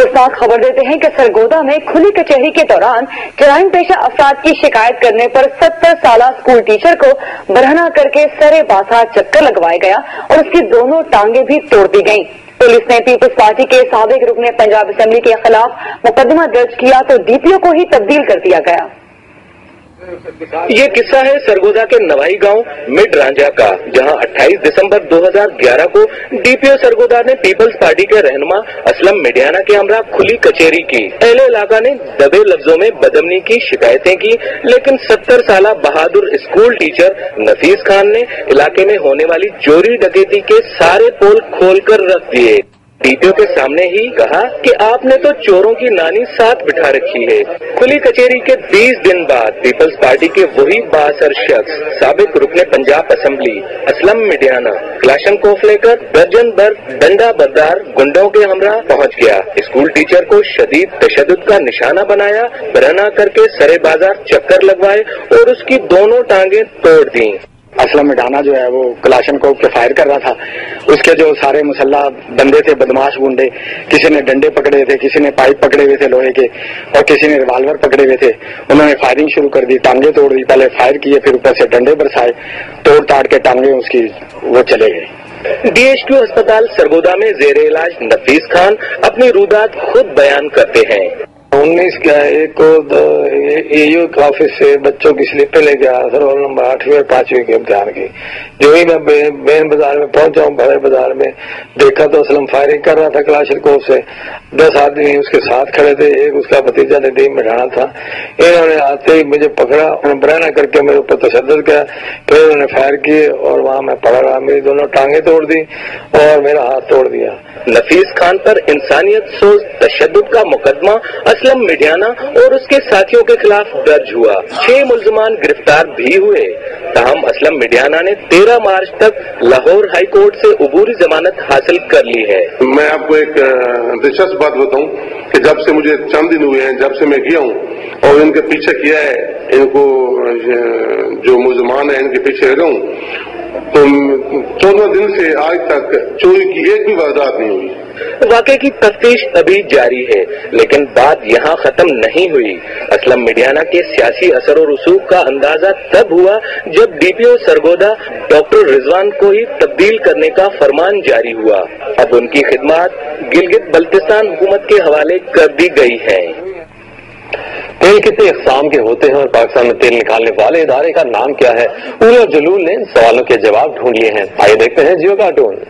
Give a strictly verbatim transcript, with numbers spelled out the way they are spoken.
अफसोसनाक खबर देते हैं कि सरगोदा में खुली कचहरी के दौरान जराइम पेशा अफराद की शिकायत करने पर सत्तर साल स्कूल टीचर को बरहना करके सरे बासा चक्कर लगवाया गया और उसकी दोनों टांगे भी तोड़ दी गईं। पुलिस ने पीपल्स पार्टी के साबिक रुकने पंजाब असेंबली के खिलाफ मुकदमा दर्ज किया तो डीपीओ को ही तब्दील कर दिया गया। ये किस्सा है सरगोदा के नवाई गांव मिड रांझा का, जहां अट्ठाईस दिसंबर दो हज़ार ग्यारह को डीपीओ सरगोदा ने पीपल्स पार्टी के रहनुमा असलम मिडियाना के हमरा खुली कचहरी की। अहले इलाका ने दबे लफ्जों में बदअमनी की शिकायतें की, लेकिन सत्तर साल बहादुर स्कूल टीचर नफीस खान ने इलाके में होने वाली चोरी डकैती के सारे पोल खोल कर रख दिए। डीपीओ के सामने ही कहा कि आपने तो चोरों की नानी साथ बिठा रखी है। खुली कचहरी के बीस दिन बाद पीपल्स पार्टी के वही बासर शख्स साबिक रुकने पंजाब असेंबली असलम मिडियाना क्लाशनकोफ लेकर दर्जन भर डंडा बरदार गुंडों के हमरा पहुंच गया। स्कूल टीचर को शदीद तशद्दुद का निशाना बनाया, बरहना करके सरे बाजार चक्कर लगवाए और उसकी दोनों टांगे तोड़ दी। असलम मिडाना जो है वो क्लाशनकोफ के फायर कर रहा था। उसके जो सारे मुसल्ला बंदे थे, बदमाश गुंडे, किसी ने डंडे पकड़े थे, किसी ने पाइप पकड़े हुए थे लोहे के और किसी ने रिवाल्वर पकड़े हुए थे। उन्होंने फायरिंग शुरू कर दी, टांगे तोड़ दी। पहले फायर किए, फिर ऊपर से डंडे बरसाए, तोड़ ताड़ के टांगे उसकी वो चले गए। डीएचक्यू अस्पताल सरगोदा में जेर इलाज नफीस खान अपनी रुदात खुद बयान करते हैं। उन्नीस का एक को एयू के ऑफिस से बच्चों की स्लिपें लेके आया था, रोल नंबर आठवीं और पांचवी के इम्तिहान की। जो ही मैं मेन बाजार में पहुंचा हूँ, बड़े बाजार में देखा तो असलम फायरिंग कर रहा था क्लाशनकोफ से। दस आदमी उसके साथ खड़े थे, एक उसका भतीजा नदीम मिठाना था। इन्होंने आते ही मुझे पकड़ा, उन्होंने बरहना करके मेरे ऊपर तशद्दुद किया, फिर उन्होंने फायर किए और वहां मैं पड़ा रहा। मेरी दोनों टांगे तोड़ दी और मेरा हाथ तोड़ दिया। नफीस खान पर इंसानियत सोच तशद्दुद का मुकदमा असलम मिडियाना और उसके साथियों के खिलाफ दर्ज हुआ। छह मुल्जमान गिरफ्तार भी हुए। ताहम असलम मिडियाना ने तेरह मार्च तक लाहौर हाई कोर्ट से उबूरी जमानत हासिल कर ली है। मैं आपको एक दिलचस्प बात बताऊं कि जब से मुझे चंद दिन हुए हैं, जब से मैं गया हूं और इनके पीछे किया है, इनको जो मुल्जमान है इनके पीछे लगा हूं, तो चौदह दिन से आज तक चोरी की एक भी वारदात नहीं हुई। वाकई की तफ्तीश अभी जारी है, लेकिन बात यहाँ खत्म नहीं हुई। असलम मिडियाना के सियासी असर और रसूख का अंदाजा तब हुआ जब डीपीओ सरगोदा डॉक्टर रिजवान को ही तब्दील करने का फरमान जारी हुआ। अब उनकी खिदमत गिलगित बल्तिस्तान हुकूमत के हवाले कर दी गई है। तेल कितने इकसाम के होते हैं और पाकिस्तान में तेल निकालने वाले इदारे का नाम क्या है? उल और जलूल ने इन सवालों के जवाब ढूंढ लिए हैं। आइए देखते हैं जियो कार्टून।